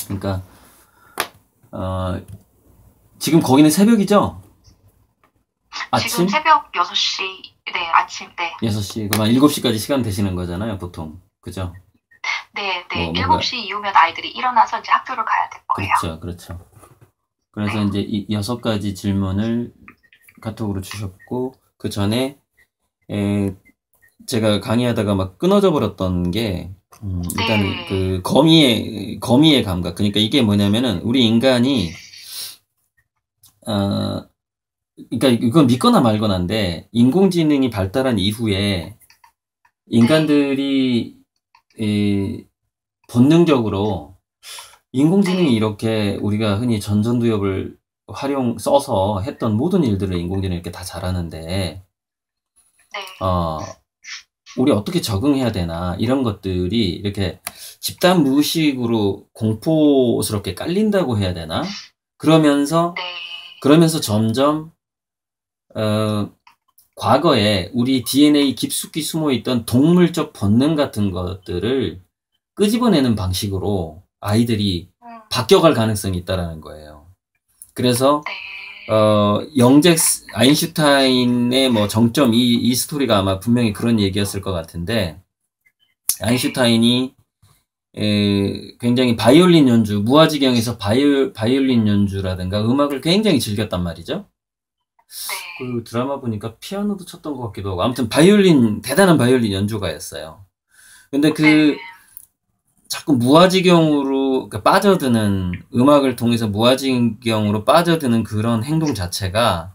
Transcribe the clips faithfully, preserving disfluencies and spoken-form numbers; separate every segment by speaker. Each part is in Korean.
Speaker 1: 그러니까 어, 지금 거기는 새벽이죠?
Speaker 2: 지금
Speaker 1: 아침?
Speaker 2: 새벽 여섯 시, 네, 아침, 네.
Speaker 1: 여섯 시, 그럼 한 일곱 시까지 시간 되시는 거잖아요, 보통. 그죠?
Speaker 2: 네, 네.
Speaker 1: 뭐, 뭔가,
Speaker 2: 일곱 시 이후면 아이들이 일어나서 이제 학교를 가야 될 거예요.
Speaker 1: 그렇죠, 그렇죠. 그래서
Speaker 2: 네.
Speaker 1: 이제 이 여섯 가지 질문을 카톡으로 주셨고, 그 전에, 에, 제가 강의하다가 막 끊어져 버렸던 게, 음, 일단
Speaker 2: 네.
Speaker 1: 그 거미의, 거미의 감각. 그러니까 이게 뭐냐면은, 우리 인간이, 어, 그러니까 이건 믿거나 말거나인데, 인공지능이 발달한 이후에,
Speaker 2: 네.
Speaker 1: 인간들이, 에, 본능적으로 인공지능이
Speaker 2: 네.
Speaker 1: 이렇게 우리가 흔히 전전두엽을 활용 써서 했던 모든 일들을 인공지능이 이렇게 다 잘하는데
Speaker 2: 네.
Speaker 1: 어 우리 어떻게 적응해야 되나 이런 것들이 이렇게 집단 무의식으로 공포스럽게 깔린다고 해야 되나? 그러면서
Speaker 2: 네.
Speaker 1: 그러면서 점점 어 과거에 우리 디엔에이 깊숙이 숨어 있던 동물적 본능 같은 것들을 끄집어내는 방식으로 아이들이
Speaker 2: 음,
Speaker 1: 바뀌어갈 가능성이 있다라는 거예요. 그래서
Speaker 2: 네.
Speaker 1: 어 영잭 아인슈타인의 뭐 정점 이, 이 스토리가 아마 분명히 그런 얘기였을 것 같은데
Speaker 2: 네.
Speaker 1: 아인슈타인이 에, 굉장히 바이올린 연주 무아지경에서 바이올, 바이올린 연주라든가 음악을 굉장히 즐겼단 말이죠.
Speaker 2: 네.
Speaker 1: 그 드라마 보니까 피아노도 쳤던 것 같기도 하고 아무튼 바이올린 대단한 바이올린 연주가였어요. 근데
Speaker 2: 네.
Speaker 1: 그 자꾸 무아지경으로 그러니까 빠져드는 음악을 통해서 무아지경으로 빠져드는 그런 행동 자체가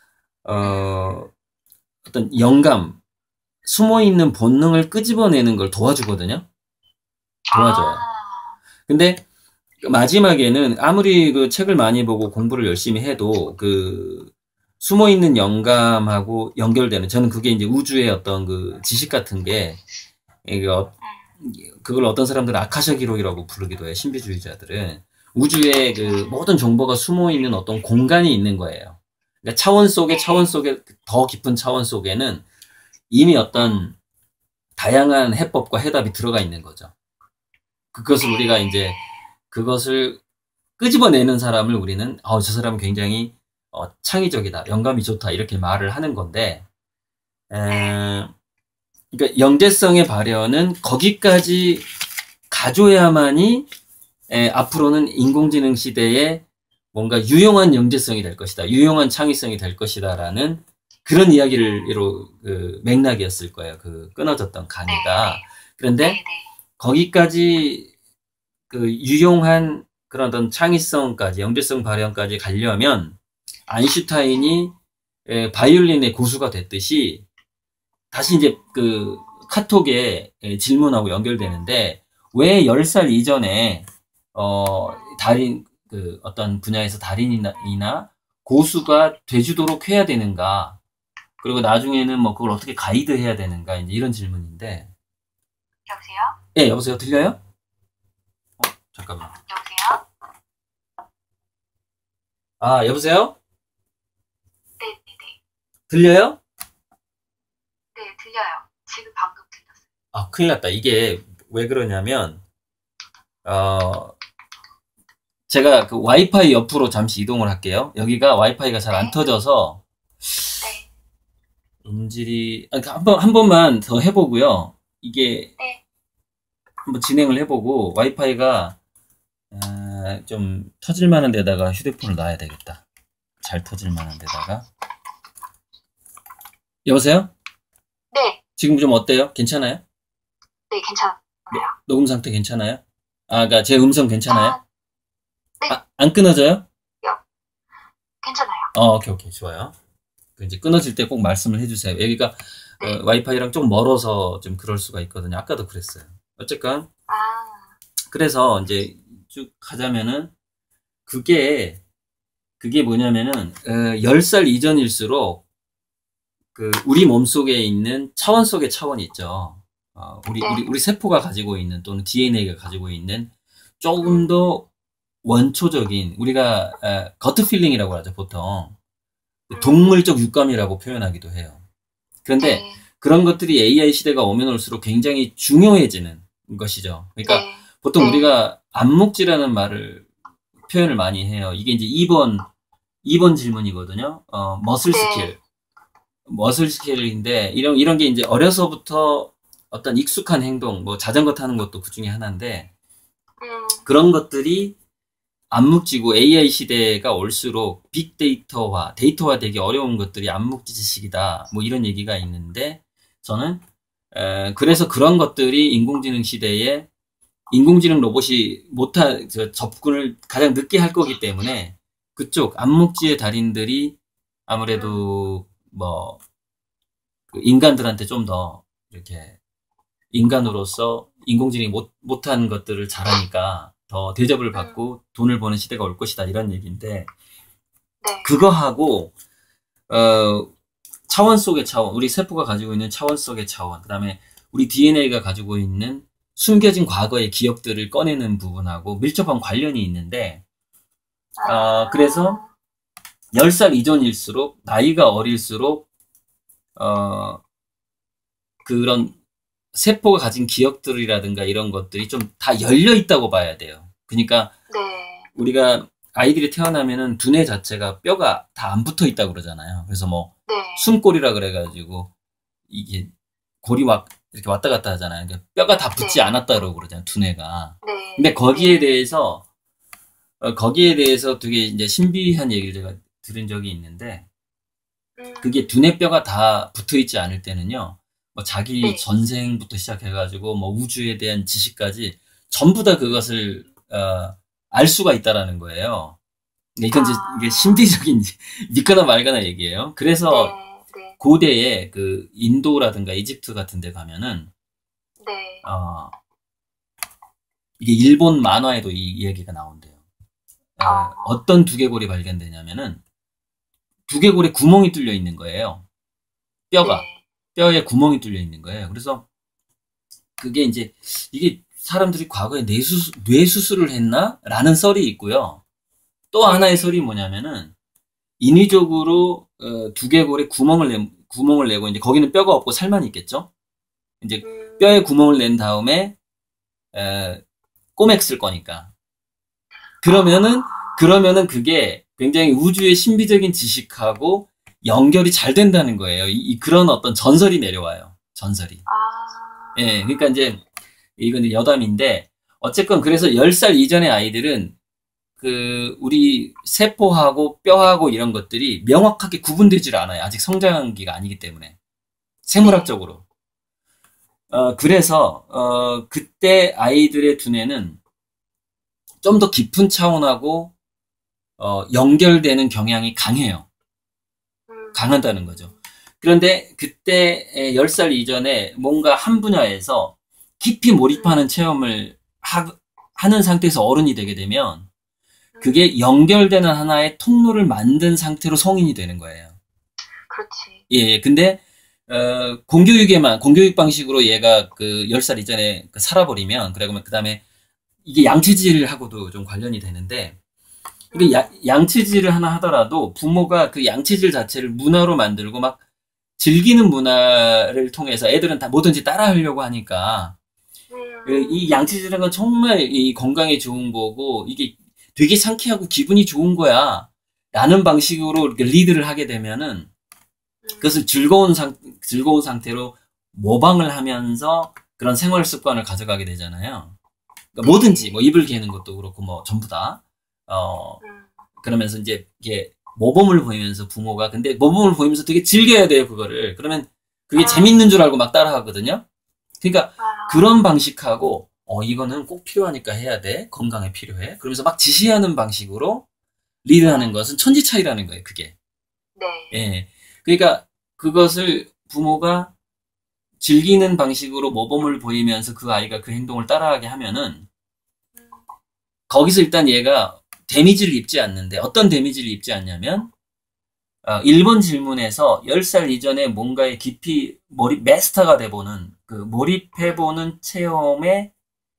Speaker 2: 음,
Speaker 1: 어, 어떤 영감, 숨어 있는 본능을 끄집어내는 걸 도와주거든요. 도와줘요.
Speaker 2: 아,
Speaker 1: 근데 마지막에는 아무리 그 책을 많이 보고 공부를 열심히 해도 그 숨어 있는 영감하고 연결되는 저는 그게 이제 우주의 어떤 그 지식 같은 게 이게 어- 그걸 어떤 사람들은 아카샤 기록이라고 부르기도 해요. 신비주의자들은 우주의 그 모든 정보가 숨어 있는 어떤 공간이 있는 거예요. 그러니까 차원 속에 차원
Speaker 2: 네.
Speaker 1: 속에 더 깊은 차원 속에는 이미 어떤 다양한 해법과 해답이 들어가 있는 거죠. 그것을 우리가 이제
Speaker 2: 네.
Speaker 1: 그것을 끄집어내는 사람을 우리는 어, 저 사람은 굉장히 어, 창의적이다, 영감이 좋다 이렇게 말을 하는 건데
Speaker 2: 네.
Speaker 1: 에, 그러니까 영재성의 발현은 거기까지 가줘야만이 에, 앞으로는 인공지능 시대에 뭔가 유용한 영재성이 될 것이다, 유용한 창의성이 될 것이다라는 그런 이야기를 이로 그 맥락이었을 거예요. 그 끊어졌던 강의가.
Speaker 2: 네.
Speaker 1: 그런데
Speaker 2: 네. 네.
Speaker 1: 거기까지 그 유용한 그런 어떤 창의성까지 영재성 발현까지 가려면 아인슈타인이 에, 바이올린의 고수가 됐듯이 다시 이제 그 카톡에 에, 질문하고 연결되는데 왜 열 살 이전에 어 달인 그 어떤 분야에서 달인이나 이나 고수가 돼주도록 해야 되는가? 그리고 나중에는 뭐 그걸 어떻게 가이드 해야 되는가? 이제 이런 질문인데.
Speaker 2: 여보세요?
Speaker 1: 예, 여보세요? 들려요? 잠깐만.
Speaker 2: 여보세요?
Speaker 1: 아, 여보세요?
Speaker 2: 네. 네. 네.
Speaker 1: 들려요?
Speaker 2: 네, 들려요. 지금 방금 들렸어요.
Speaker 1: 아, 큰일 났다. 이게 왜 그러냐면, 어, 제가 그 와이파이 옆으로 잠시 이동을 할게요. 여기가 와이파이가 잘 안
Speaker 2: 네.
Speaker 1: 터져서
Speaker 2: 네.
Speaker 1: 음질이, 아, 한 번, 한 번만 더 해보고요. 이게
Speaker 2: 네.
Speaker 1: 한번 진행을 해보고 와이파이가 아, 좀 터질 만한 데다가 휴대폰을 놔야 되겠다. 잘 터질 만한 데다가. 여보세요?
Speaker 2: 네.
Speaker 1: 지금 좀 어때요? 괜찮아요?
Speaker 2: 네, 괜찮아요.
Speaker 1: 네, 녹음 상태 괜찮아요? 아, 그니까 제 음성 괜찮아요?
Speaker 2: 아, 네.
Speaker 1: 아, 안 끊어져요?
Speaker 2: 여, 괜찮아요.
Speaker 1: 어, 오케이, 오케이, 좋아요. 그 이제 끊어질 때 꼭 말씀을 해주세요. 여기가 어,
Speaker 2: 네.
Speaker 1: 와이파이랑 좀 멀어서 좀 그럴 수가 있거든요. 아까도 그랬어요. 어쨌건
Speaker 2: 아,
Speaker 1: 그래서 이제 쭉 가자면은 그게 그게 뭐냐면은 어, 열 살 이전일수록 그 우리 몸속에 있는 차원 속의 차원이 있죠. 어, 우리 우리
Speaker 2: 네.
Speaker 1: 우리 세포가 가지고 있는 또는 디엔에이가 가지고 있는 조금 더 원초적인 우리가 어, 거트 필링이라고 하죠 보통
Speaker 2: 음,
Speaker 1: 동물적 육감이라고 표현하기도 해요. 그런데
Speaker 2: 네.
Speaker 1: 그런 것들이 에이아이 시대가 오면 올수록 굉장히 중요해지는 것이죠. 그러니까
Speaker 2: 네.
Speaker 1: 보통
Speaker 2: 네.
Speaker 1: 우리가 안목지라는 말을, 표현을 많이 해요. 이게 이제 이 번, 이 번 질문이거든요. 어, 머슬
Speaker 2: 네.
Speaker 1: 스킬. 머슬 스킬인데, 이런, 이런 게 이제 어려서부터 어떤 익숙한 행동, 뭐 자전거 타는 것도 그 중에 하나인데,
Speaker 2: 음,
Speaker 1: 그런 것들이 암묵지고 에이아이 시대가 올수록 빅데이터화, 데이터화 되기 어려운 것들이 암묵지 지식이다. 뭐 이런 얘기가 있는데, 저는, 에, 그래서 그런 것들이 인공지능 시대에 인공지능 로봇이 못할, 저, 접근을 가장 늦게 할 거기 때문에 그쪽 암묵지의 달인들이 아무래도 뭐, 그 인간들한테 좀 더 이렇게 인간으로서 인공지능이 못, 못한 것들을 잘하니까 더 대접을
Speaker 2: 음,
Speaker 1: 받고 돈을 버는 시대가 올 것이다. 이런 얘기인데,
Speaker 2: 네.
Speaker 1: 그거하고, 어, 차원 속의 차원, 우리 세포가 가지고 있는 차원 속의 차원, 그 다음에 우리 디엔에이가 가지고 있는 숨겨진 과거의 기억들을 꺼내는 부분하고 밀접한 관련이 있는데, 어,
Speaker 2: 아,
Speaker 1: 그래서 열 살 이전일수록, 나이가 어릴수록, 어, 그런 세포가 가진 기억들이라든가 이런 것들이 좀 다 열려 있다고 봐야 돼요. 그러니까
Speaker 2: 네.
Speaker 1: 우리가 아이들이 태어나면은 두뇌 자체가 뼈가 다 안 붙어 있다고 그러잖아요. 그래서 뭐
Speaker 2: 네.
Speaker 1: 숨골이라 그래가지고 이게 골이 막 이렇게 왔다 갔다 하잖아요. 그러니까 뼈가 다 붙지
Speaker 2: 네.
Speaker 1: 않았다 그러고 그러잖아요. 두뇌가.
Speaker 2: 네.
Speaker 1: 근데 거기에
Speaker 2: 네.
Speaker 1: 대해서 어, 거기에 대해서 되게 이제 신비한 얘기를 제가 들은 적이 있는데,
Speaker 2: 음,
Speaker 1: 그게 두뇌뼈가 다 붙어 있지 않을 때는요, 뭐 자기
Speaker 2: 네.
Speaker 1: 전생부터 시작해가지고 뭐 우주에 대한 지식까지 전부 다 그것을 어, 알 수가 있다라는 거예요. 이건 이제 이게
Speaker 2: 아,
Speaker 1: 신비적인 믿거나 말거나 얘기예요. 그래서
Speaker 2: 네. 네.
Speaker 1: 고대에 그 인도라든가 이집트 같은 데 가면은
Speaker 2: 네.
Speaker 1: 어, 이게 일본 만화에도 이 이야기가 나온대요. 어,
Speaker 2: 어,
Speaker 1: 어떤 두개골이 발견되냐면은 두개골에 구멍이 뚫려 있는 거예요. 뼈가.
Speaker 2: 네.
Speaker 1: 뼈에 구멍이 뚫려 있는 거예요. 그래서 그게 이제 이게 사람들이 과거에 뇌수술, 뇌수술을 했나? 라는 썰이 있고요. 또 하나의
Speaker 2: 네.
Speaker 1: 썰이 뭐냐면은 인위적으로 어, 두개골에 구멍을 내, 구멍을 내고 이제 거기는 뼈가 없고 살만 있겠죠? 이제
Speaker 2: 음,
Speaker 1: 뼈에 구멍을 낸 다음에 에, 꼬맥 쓸 거니까. 그러면은
Speaker 2: 아,
Speaker 1: 그러면은 그게 굉장히 우주의 신비적인 지식하고 연결이 잘 된다는 거예요. 이, 이 그런 어떤 전설이 내려와요. 전설이.
Speaker 2: 아,
Speaker 1: 예, 그러니까 이제 이건 이제 여담인데 어쨌건 그래서 열 살 이전의 아이들은 그 우리 세포하고 뼈하고 이런 것들이 명확하게 구분되질 않아요. 아직 성장기가 아니기 때문에
Speaker 2: 네.
Speaker 1: 생물학적으로. 어, 그래서 어, 그때 아이들의 두뇌는 좀 더 깊은 차원하고 어, 연결되는 경향이 강해요. 강하다는
Speaker 2: 음,
Speaker 1: 거죠. 그런데 그때 열 살 이전에 뭔가 한 분야에서 깊이
Speaker 2: 음,
Speaker 1: 몰입하는 체험을 하, 하는 상태에서 어른이 되게 되면
Speaker 2: 음,
Speaker 1: 그게 연결되는 하나의 통로를 만든 상태로 성인이 되는 거예요.
Speaker 2: 그렇지.
Speaker 1: 예, 근데 어, 공교육에만 공교육 방식으로 얘가 그 열 살 이전에 그 살아버리면 그러면 그 다음에 이게 양체질하고도 좀 관련이 되는데 이게 야-
Speaker 2: 음,
Speaker 1: 양체질을 하나 하더라도 부모가 그 양체질 자체를 문화로 만들고 막 즐기는 문화를 통해서 애들은 다 뭐든지 따라하려고 하니까 그 이
Speaker 2: 음,
Speaker 1: 양치질하는 건 정말 이 건강에 좋은 거고 이게 되게 상쾌하고 기분이 좋은 거야 라는 방식으로 이렇게 리드를 하게 되면은 그것을
Speaker 2: 음,
Speaker 1: 즐거운 상 즐거운 상태로 모방을 하면서 그런 생활 습관을 가져가게 되잖아요. 그러니까 뭐든지 뭐
Speaker 2: 네.
Speaker 1: 이불 개는 것도 그렇고 뭐 전부 다 어,
Speaker 2: 음,
Speaker 1: 그러면서 이제 이게 모범을 보이면서 부모가 근데 모범을 보이면서 되게 즐겨야 돼요 그거를. 그러면 그게 재밌는 줄
Speaker 2: 아,
Speaker 1: 알고 막 따라하거든요. 그러니까 그런
Speaker 2: 아,
Speaker 1: 방식하고 어 이거는 꼭 필요하니까 해야 돼. 건강에 필요해. 그러면서 막 지시하는 방식으로 리드하는
Speaker 2: 네.
Speaker 1: 것은 천지 차이라는 거예요. 그게.
Speaker 2: 네.
Speaker 1: 예. 그러니까 그것을 부모가 즐기는 방식으로 모범을 보이면서 그 아이가 그 행동을 따라하게 하면은
Speaker 2: 음,
Speaker 1: 거기서 일단 얘가 데미지를 입지 않는데 어떤 데미지를 입지 않냐면 어, 일 번 질문에서 열 살 이전에 뭔가에 깊이 몰입, 마스터가 돼보는, 그,
Speaker 2: 음,
Speaker 1: 몰입해보는 체험에,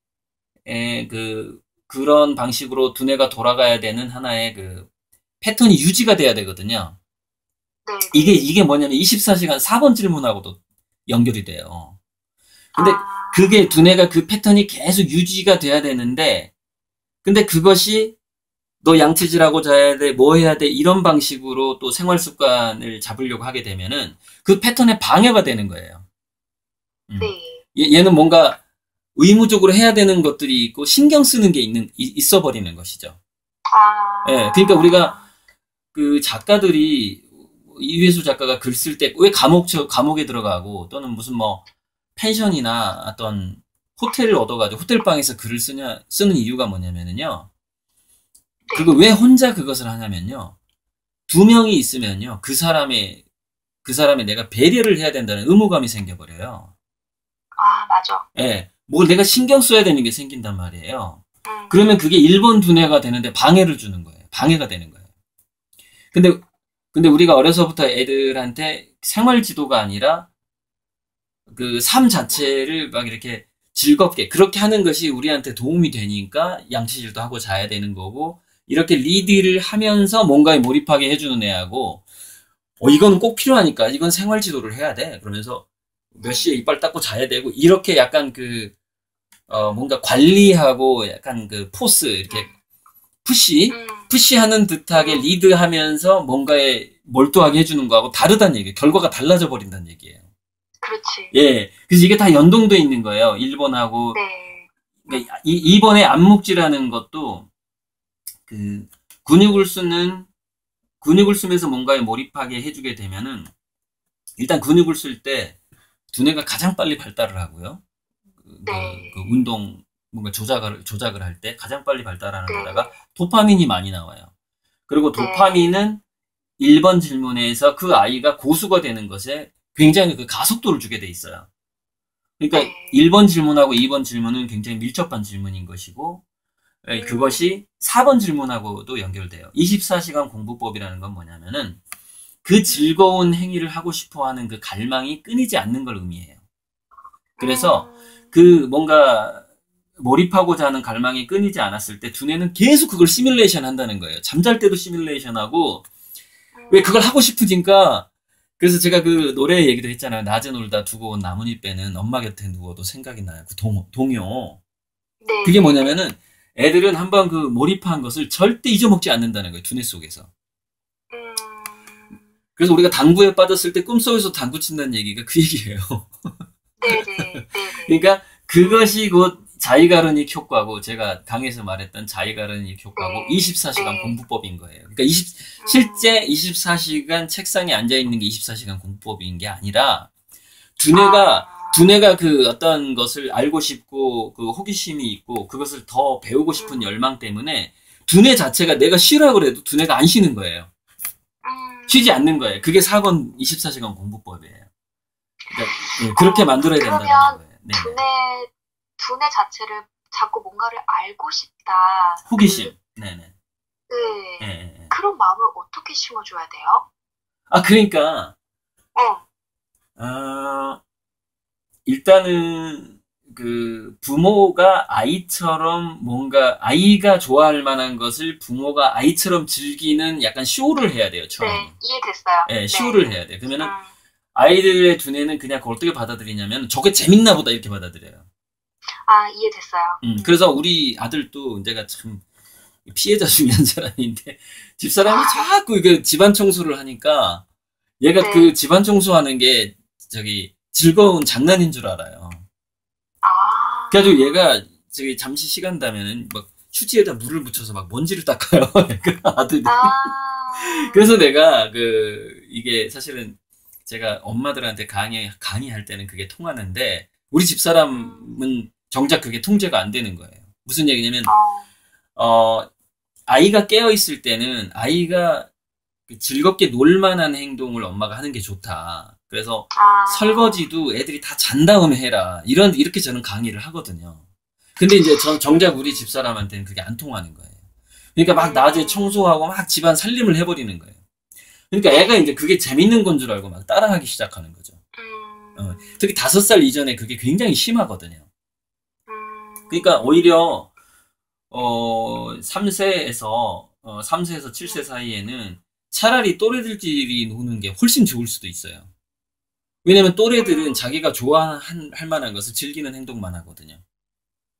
Speaker 1: 에, 그, 그런 방식으로 두뇌가 돌아가야 되는 하나의 그, 패턴이 유지가 돼야 되거든요. 이게,
Speaker 2: 네네.
Speaker 1: 이게 뭐냐면 이십사 시간 사 번 질문하고도 연결이 돼요. 근데
Speaker 2: 아,
Speaker 1: 그게 두뇌가 그 패턴이 계속 유지가 돼야 되는데, 근데 그것이 너 양치질하고 자야 돼, 뭐 해야 돼, 이런 방식으로 또 생활 습관을 잡으려고 하게 되면은 그 패턴에 방해가 되는 거예요. 음.
Speaker 2: 네.
Speaker 1: 얘, 얘는 뭔가 의무적으로 해야 되는 것들이 있고 신경 쓰는 게 있는, 이- 있어 버리는 것이죠.
Speaker 2: 아.
Speaker 1: 예, 그러니까 우리가 그 작가들이 이회수 작가가 글 쓸 때 왜 감옥, 저- 감옥에 들어가고 또는 무슨 뭐 펜션이나 어떤 호텔을 얻어가지고 호텔방에서 글을 쓰냐, 쓰는 이유가 뭐냐면요. 그거 왜 혼자 그것을 하냐면요. 두 명이 있으면요. 그 사람의, 그 사람의 내가 배려를 해야 된다는 의무감이 생겨버려요.
Speaker 2: 아, 맞아.
Speaker 1: 예. 뭘 내가 신경 써야 되는 게 생긴단 말이에요.
Speaker 2: 음.
Speaker 1: 그러면 그게 일 번 두뇌가 되는데 방해를 주는 거예요. 방해가 되는 거예요. 근데, 근데 우리가 어려서부터 애들한테 생활 지도가 아니라 그 삶 자체를 막 이렇게 즐겁게 그렇게 하는 것이 우리한테 도움이 되니까 양치질도 하고 자야 되는 거고 이렇게 리드를 하면서 뭔가에 몰입하게 해주는 애하고 어 이거는 꼭 필요하니까 이건 생활 지도를 해야 돼 그러면서 몇 시에 이빨 닦고 자야 되고 이렇게 약간 그 어 뭔가 관리하고 약간 그 포스 이렇게 푸시
Speaker 2: 음.
Speaker 1: 푸시하는 듯하게 리드하면서 뭔가에 몰두하게 해주는 거하고 다르다는 얘기예요. 결과가 달라져 버린다는 얘기예요.
Speaker 2: 그렇지.
Speaker 1: 예, 그래서 이게 다 연동돼 있는 거예요. 일 번하고
Speaker 2: 네.
Speaker 1: 그러니까 이, 이 번의 안목질하는 것도 그 근육을 쓰는 근육을 쓰면서 뭔가에 몰입하게 해주게 되면은 일단 근육을 쓸 때 두뇌가 가장 빨리 발달을 하고요. 그,
Speaker 2: 네.
Speaker 1: 그, 그 운동 뭔가 조작을 조작을 할 때 가장 빨리 발달하는
Speaker 2: 네.
Speaker 1: 데다가 도파민이 많이 나와요. 그리고
Speaker 2: 네.
Speaker 1: 도파민은 일 번 질문에서 그 아이가 고수가 되는 것에 굉장히 그 가속도를 주게 돼 있어요. 그러니까
Speaker 2: 네.
Speaker 1: 일 번 질문하고 이 번 질문은 굉장히 밀접한 질문인 것이고 예, 그것이 사 번 질문하고도 연결돼요. 이십사 시간 공부법이라는 건 뭐냐면은 그 즐거운 행위를 하고 싶어 하는 그 갈망이 끊이지 않는 걸 의미해요. 그래서
Speaker 2: 음.
Speaker 1: 그 뭔가 몰입하고자 하는 갈망이 끊이지 않았을 때 두뇌는 계속 그걸 시뮬레이션 한다는 거예요. 잠잘 때도 시뮬레이션 하고 왜 그걸 하고 싶으니까 그래서 제가 그 노래 얘기도 했잖아요. 낮에 놀다 두고 온 나뭇잎 빼는 엄마 곁에 누워도 생각이 나요. 그 동, 동요.
Speaker 2: 네.
Speaker 1: 그게 뭐냐면은 애들은 한번 그 몰입한 것을 절대 잊어먹지 않는다는 거예요. 두뇌 속에서.
Speaker 2: 음.
Speaker 1: 그래서 우리가 당구에 빠졌을 때 꿈속에서 당구 친다는 얘기가 그 얘기예요.
Speaker 2: 네네. 네네.
Speaker 1: 그러니까 그것이 곧 자이가르닉 효과고 제가 강의에서 말했던 자이가르닉 효과고
Speaker 2: 네.
Speaker 1: 이십사 시간
Speaker 2: 네.
Speaker 1: 공부법인 거예요. 그러니까 이십,
Speaker 2: 음.
Speaker 1: 실제 이십사 시간 책상에 앉아 있는 게 이십사 시간 공부법인 게 아니라 두뇌가
Speaker 2: 아.
Speaker 1: 두뇌가 그 어떤 것을 알고 싶고 그 호기심이 있고 그것을 더 배우고 싶은
Speaker 2: 음.
Speaker 1: 열망 때문에 두뇌 자체가 내가 쉬라고 그래도 두뇌가 안 쉬는 거예요.
Speaker 2: 음.
Speaker 1: 쉬지 않는 거예요. 그게 사 번 이십사 시간 공부법이에요. 그러니까 예, 그렇게
Speaker 2: 어,
Speaker 1: 만들어야 된다는
Speaker 2: 그러면
Speaker 1: 거예요. 네.
Speaker 2: 두뇌 두뇌 자체를 자꾸 뭔가를 알고 싶다.
Speaker 1: 호기심. 네네.
Speaker 2: 그, 네.
Speaker 1: 예, 예, 예.
Speaker 2: 그런 마음을 어떻게 심어줘야 돼요?
Speaker 1: 아, 그러니까,
Speaker 2: 어.
Speaker 1: 어, 일단은, 그, 부모가 아이처럼 뭔가, 아이가 좋아할 만한 것을 부모가 아이처럼 즐기는 약간 쇼를 해야 돼요, 처음에.
Speaker 2: 네, 이해됐어요.
Speaker 1: 예,
Speaker 2: 네.
Speaker 1: 쇼를 해야 돼요. 그러면은,
Speaker 2: 음.
Speaker 1: 아이들의 두뇌는 그냥 그걸 어떻게 받아들이냐면, 저게 재밌나 보다, 이렇게 받아들여요.
Speaker 2: 아, 이해됐어요.
Speaker 1: 음, 그래서 우리 아들도 제가 참, 피해자 중에 한 사람인데, 집사람이 자꾸 그 집안 청소를 하니까, 얘가
Speaker 2: 네.
Speaker 1: 그 집안 청소하는 게, 저기, 즐거운 장난인 줄 알아요.
Speaker 2: 아.
Speaker 1: 그래가지고 얘가, 저기, 잠시 시간 나면은, 막, 휴지에다 물을 묻혀서 막 먼지를 닦아요. 그 아들이.
Speaker 2: 아.
Speaker 1: 그래서 내가, 그, 이게 사실은, 제가 엄마들한테 강의, 강의할 때는 그게 통하는데, 우리 집사람은 정작 그게 통제가 안 되는 거예요. 무슨 얘기냐면,
Speaker 2: 어.
Speaker 1: 어, 아이가 깨어있을 때는 아이가 즐겁게 놀만한 행동을 엄마가 하는 게 좋다. 그래서
Speaker 2: 아.
Speaker 1: 설거지도 애들이 다 잔 다음에 해라. 이런, 이렇게 저는 강의를 하거든요. 근데 이제 전 정작 우리 집사람한테는 그게 안 통하는 거예요. 그러니까 막 낮에 청소하고 막 집안 살림을 해버리는 거예요. 그러니까 애가 이제 그게 재밌는 건 줄 알고 막 따라하기 시작하는 거죠.
Speaker 2: 음.
Speaker 1: 어, 특히 다섯 살 이전에 그게 굉장히 심하거든요.
Speaker 2: 음.
Speaker 1: 그러니까 오히려 어, 삼 세에서, 어, 삼 세에서 칠 세 사이에는 차라리 또래들끼리 노는 게 훨씬 좋을 수도 있어요. 왜냐면 또래들은 자기가 좋아할 만한 것을 즐기는 행동만 하거든요.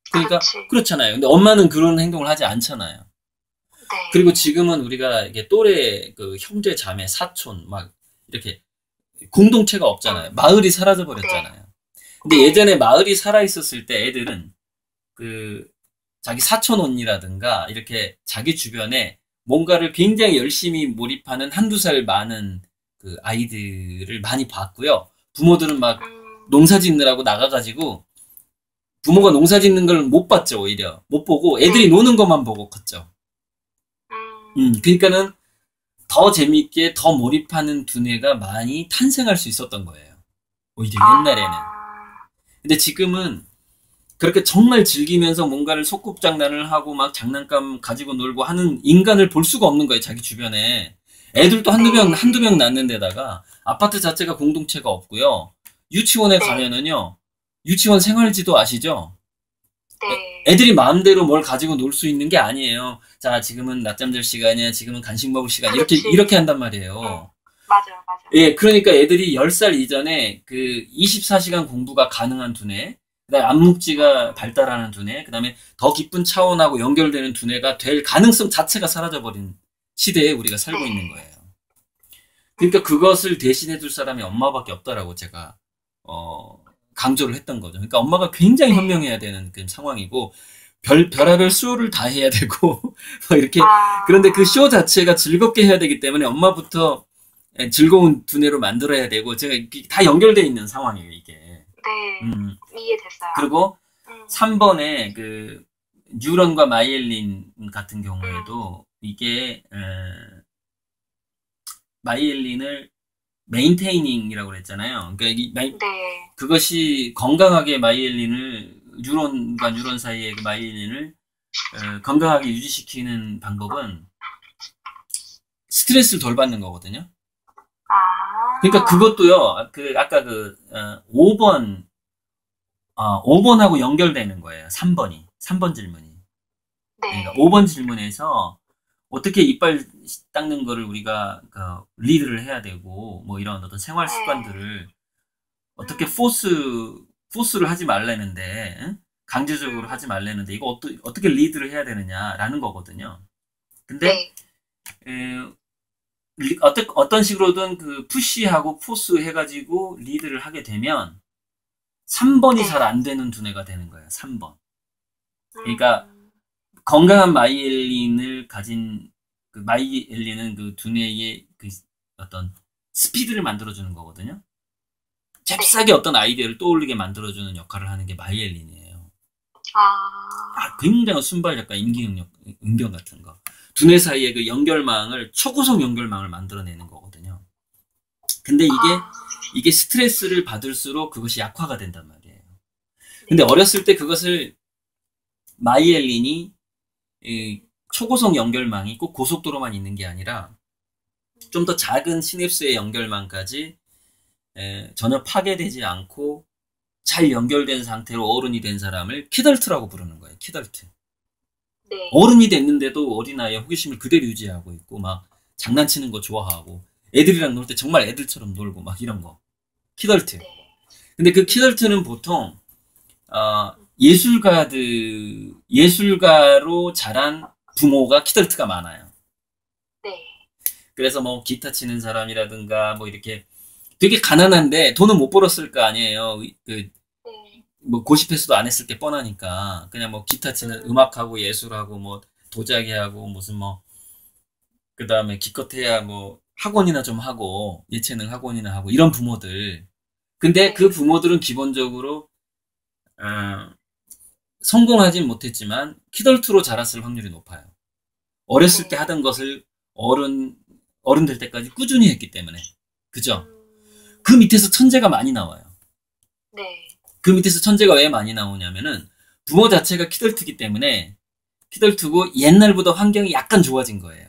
Speaker 1: 그러니까
Speaker 2: 그렇지.
Speaker 1: 그렇잖아요. 근데 엄마는 그런 행동을 하지 않잖아요.
Speaker 2: 네.
Speaker 1: 그리고 지금은 우리가 이게 또래 그 형제 자매 사촌 막 이렇게 공동체가 없잖아요. 마을이 사라져 버렸잖아요. 근데
Speaker 2: 네.
Speaker 1: 예전에 마을이 살아 있었을 때 애들은 그 자기 사촌 언니라든가 이렇게 자기 주변에 뭔가를 굉장히 열심히 몰입하는 한두 살 많은 그 아이들을 많이 봤고요. 부모들은 막
Speaker 2: 음,
Speaker 1: 농사 짓느라고 나가가지고 부모가 농사 짓는 걸 못 봤죠, 오히려. 못 보고 애들이
Speaker 2: 네.
Speaker 1: 노는 것만 보고 컸죠.
Speaker 2: 음,
Speaker 1: 음, 그러니까는 더 재밌게 더 몰입하는 두뇌가 많이 탄생할 수 있었던 거예요. 오히려 옛날에는.
Speaker 2: 아,
Speaker 1: 근데 지금은 그렇게 정말 즐기면서 뭔가를 소꿉장난을 하고 막 장난감 가지고 놀고 하는 인간을 볼 수가 없는 거예요, 자기 주변에. 애들도 한두 명,
Speaker 2: 네.
Speaker 1: 한두 명 낳는 데다가 아파트 자체가 공동체가 없고요. 유치원에
Speaker 2: 네.
Speaker 1: 가면은요, 유치원 생활지도 아시죠?
Speaker 2: 네.
Speaker 1: 애들이 마음대로 뭘 가지고 놀 수 있는 게 아니에요. 자, 지금은 낮잠 잘 시간이야, 지금은 간식 먹을 시간, 이렇게,
Speaker 2: 그렇지.
Speaker 1: 이렇게 한단
Speaker 2: 응,
Speaker 1: 말이에요.
Speaker 2: 맞아요, 맞아요.
Speaker 1: 예, 그러니까 애들이 열 살 이전에 그 이십사 시간 공부가 가능한 두뇌, 그다음에 암묵지가 발달하는 두뇌, 그다음에 더 깊은 차원하고 연결되는 두뇌가 될 가능성 자체가 사라져버린 시대에 우리가 살고
Speaker 2: 네.
Speaker 1: 있는 거예요. 그러니까 그것을 대신해줄 사람이 엄마밖에 없다라고 제가 어, 강조를 했던 거죠. 그러니까 엄마가 굉장히
Speaker 2: 네.
Speaker 1: 현명해야 되는 그 상황이고 별 별하별 쇼를 다 해야 되고 뭐 이렇게
Speaker 2: 아,
Speaker 1: 그런데 그 쇼 자체가 즐겁게 해야 되기 때문에 엄마부터 즐거운 두뇌로 만들어야 되고 제가 이게 다 연결되어 있는 상황이에요, 이게.
Speaker 2: 네.
Speaker 1: 음.
Speaker 2: 이해됐어요.
Speaker 1: 그리고
Speaker 2: 음,
Speaker 1: 삼 번에 그 뉴런과 마이엘린 같은 경우에도 이게 에, 마이엘린을 메인테이닝이라고 그랬잖아요. 그러니까 이 마이-
Speaker 2: 네.
Speaker 1: 그것이 건강하게 마이엘린을 뉴런과 뉴런 사이의 그 마이엘린을 어, 건강하게 유지시키는 방법은 스트레스를 덜 받는 거거든요.
Speaker 2: 아,
Speaker 1: 그러니까 그것도요. 그 아까 그 어, 오 번 어, 오 번하고 연결되는 거예요. 삼 번이. 삼 번 질문이. 그러니까
Speaker 2: 네.
Speaker 1: 오 번 질문에서 어떻게 이빨 닦는 거를 우리가 그 리드를 해야 되고 뭐 이런 어떤 생활
Speaker 2: 네.
Speaker 1: 습관들을 어떻게
Speaker 2: 음,
Speaker 1: 포스 포스를 하지 말라는데 응? 강제적으로
Speaker 2: 음,
Speaker 1: 하지 말라는데 이거 어떠, 어떻게 리드를 해야 되느냐라는 거거든요. 근데
Speaker 2: 네.
Speaker 1: 에, 리- 어떤 어떤 식으로든 그 푸시하고 포스 해가지고 리드를 하게 되면 삼 번이 잘
Speaker 2: 네.
Speaker 1: 안 되는 두뇌가 되는 거예요. 삼 번. 그러니까
Speaker 2: 음,
Speaker 1: 건강한 마이엘린을 가진 그 마이엘린은 그 두뇌의 그 어떤 스피드를 만들어주는 거거든요.
Speaker 2: 네.
Speaker 1: 잽싸게 어떤 아이디어를 떠올리게 만들어주는 역할을 하는 게 마이엘린이에요.
Speaker 2: 아,
Speaker 1: 아, 굉장한 순발력과 임기응력, 응변 같은 거. 두뇌 사이의 그 연결망을, 초고속 연결망을 만들어내는 거거든요. 근데 이게,
Speaker 2: 아,
Speaker 1: 이게 스트레스를 받을수록 그것이 약화가 된단 말이에요. 근데
Speaker 2: 네.
Speaker 1: 어렸을 때 그것을 마이엘린이 이 초고속 연결망이 꼭 고속도로만 있는 게 아니라 좀 더 작은 시냅스의 연결망까지 에, 전혀 파괴되지 않고 잘 연결된 상태로 어른이 된 사람을 키덜트라고 부르는 거예요. 키덜트.
Speaker 2: 네.
Speaker 1: 어른이 됐는데도 어린아이의 호기심을 그대로 유지하고 있고 막 장난치는 거 좋아하고 애들이랑 놀 때 정말 애들처럼 놀고 막 이런 거. 키덜트.
Speaker 2: 네.
Speaker 1: 근데 그 키덜트는 보통 어, 예술가들 예술가로 자란 부모가 키덜트가 많아요.
Speaker 2: 네.
Speaker 1: 그래서 뭐 기타 치는 사람이라든가 뭐 이렇게 되게 가난한데 돈은 못 벌었을 거 아니에요. 그
Speaker 2: 네.
Speaker 1: 뭐 고시패스도 안 했을 게 뻔하니까 그냥 뭐 기타 치는
Speaker 2: 음,
Speaker 1: 음악하고 예술하고 뭐 도자기 하고 무슨 뭐 그다음에 기껏해야 뭐 학원이나 좀 하고 예체능 학원이나 하고 이런 부모들. 근데 그
Speaker 2: 네.
Speaker 1: 부모들은 기본적으로 어, 성공하진 못했지만 키덜트로 자랐을 확률이 높아요. 어렸을 때
Speaker 2: 네.
Speaker 1: 하던 것을 어른 어른 될 때까지 꾸준히 했기 때문에. 그죠?
Speaker 2: 음,
Speaker 1: 그 밑에서 천재가 많이 나와요.
Speaker 2: 네.
Speaker 1: 그 밑에서 천재가 왜 많이 나오냐면은 부모 자체가 키덜트기 때문에 키덜트고 옛날보다 환경이 약간 좋아진 거예요.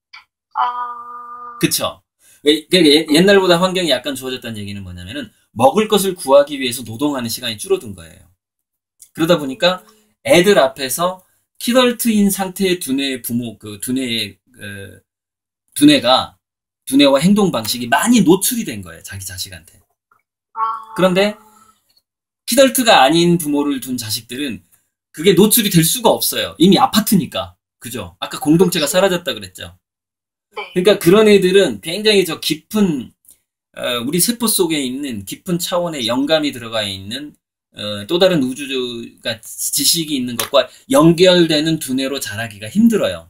Speaker 2: 아,
Speaker 1: 그쵸? 왜- 그러니까 옛날보다 환경이 약간 좋아졌다는 얘기는 뭐냐면은 먹을 것을 구하기 위해서 노동하는 시간이 줄어든 거예요. 그러다 보니까
Speaker 2: 음,
Speaker 1: 애들 앞에서 키덜트인 상태의 두뇌의 부모, 그 두뇌의, 그 두뇌가, 두뇌와 행동 방식이 많이 노출이 된 거예요. 자기 자식한테.
Speaker 2: 아,
Speaker 1: 그런데 키덜트가 아닌 부모를 둔 자식들은 그게 노출이 될 수가 없어요. 이미 아파트니까. 그죠? 아까 공동체가
Speaker 2: 그치.
Speaker 1: 사라졌다 그랬죠.
Speaker 2: 네.
Speaker 1: 그러니까 그런 애들은 굉장히 저 깊은 어, 우리 세포 속에 있는 깊은 차원의 영감이 들어가 있는 어, 또 다른 우주가 지식이 있는 것과 연결되는 두뇌로 자라기가 힘들어요.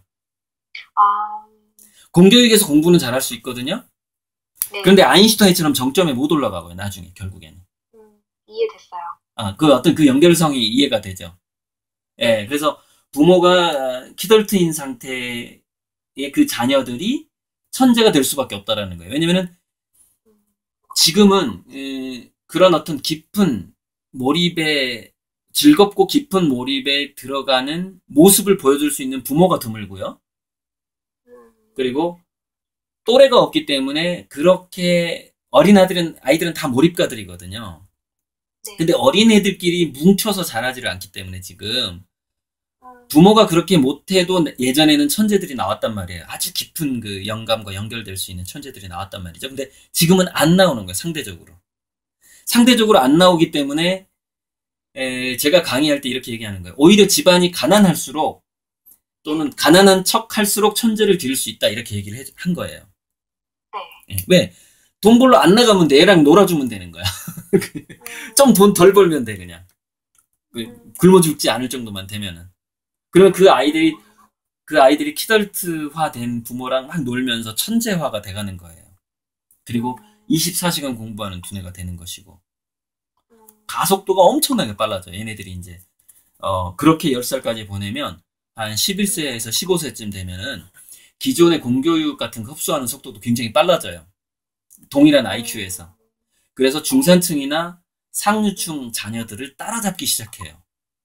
Speaker 2: 아,
Speaker 1: 공교육에서 공부는 잘할 수 있거든요.
Speaker 2: 네.
Speaker 1: 그런데 아인슈타인처럼 정점에 못 올라가고요. 나중에 결국에는.
Speaker 2: 음, 이해됐어요.
Speaker 1: 아, 그 어떤 그 연결성이 이해가 되죠. 예, 그래서 부모가 키덜트인 상태의 그 자녀들이 천재가 될 수밖에 없다라는 거예요. 왜냐면은
Speaker 2: 음,
Speaker 1: 지금은 음, 그런 어떤 깊은 몰입에 즐겁고 깊은 몰입에 들어가는 모습을 보여줄 수 있는 부모가 드물고요.
Speaker 2: 음,
Speaker 1: 그리고 또래가 없기 때문에 그렇게 어린 아이들은 아이들은 다 몰입가들이거든요.
Speaker 2: 네.
Speaker 1: 근데 어린애들끼리 뭉쳐서 자라지를 않기 때문에 지금
Speaker 2: 음,
Speaker 1: 부모가 그렇게 못해도 예전에는 천재들이 나왔단 말이에요. 아주 깊은 그 영감과 연결될 수 있는 천재들이 나왔단 말이죠. 근데 지금은 안 나오는 거예요. 상대적으로. 상대적으로 안 나오기 때문에 에, 제가 강의할 때 이렇게 얘기하는 거예요. 오히려 집안이 가난할수록 또는 가난한 척 할수록 천재를 기를 수 있다. 이렇게 얘기를 해- 한 거예요.
Speaker 2: 네.
Speaker 1: 예, 왜? 돈 벌러 안 나가면 돼. 애랑 놀아주면 되는 거야.
Speaker 2: 음,
Speaker 1: 좀 돈 덜 벌면 돼, 그냥. 그,
Speaker 2: 음,
Speaker 1: 굶어 죽지 않을 정도만 되면은. 그러면 그 아이들이,
Speaker 2: 음,
Speaker 1: 그 아이들이 키덜트화 된 부모랑 막 놀면서 천재화가 돼가는 거예요. 그리고
Speaker 2: 음,
Speaker 1: 이십사 시간 공부하는 두뇌가 되는 것이고.
Speaker 2: 음,
Speaker 1: 가속도가 엄청나게 빨라져요. 얘네들이 이제, 어, 그렇게 열 살까지 보내면 한
Speaker 2: 음,
Speaker 1: 십일 세에서 십오 세쯤 되면은 기존의 공교육 같은 거 흡수하는 속도도 굉장히 빨라져요. 동일한
Speaker 2: 음,
Speaker 1: 아이큐에서. 그래서
Speaker 2: 네.
Speaker 1: 중산층이나
Speaker 2: 음,
Speaker 1: 상류층 자녀들을 따라잡기 시작해요.